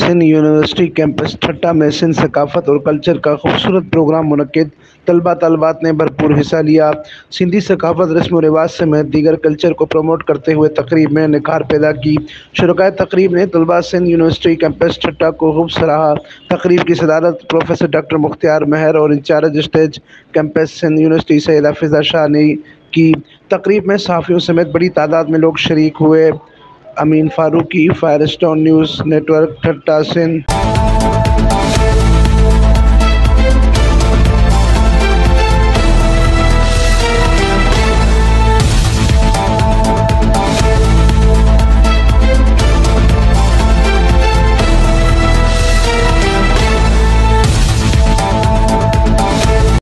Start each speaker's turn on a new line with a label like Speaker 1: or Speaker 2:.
Speaker 1: Sindh university campus ठट्टा में सिंध सकाफ़त और culture का खूबसूरत प्रोग्राम मुनक्किद। तलबा तलबात ने भरपूर हिस्सा लिया। सिंधी सकाफ़त रस्म व रिवाज समेत दीगर कल्चर को प्रमोट करते हुए तकरीब में निखार पैदा की। शुरकाए तकरीब ने तलबा सिंध यूनिवर्सिटी कैंपस ठट्टा को खूब सराहा। तकरीब की सदारत प्रोफेसर डॉक्टर मुख्तियार महर और incharge stage campus Sindh university Syed Hafiza Shah ने की। तकरीब में सहाफ़ियों समेत बड़ी तादाद में लोग शरीक हुए। Amin Farooqui, Firestone News Network, Thatta, Sindh.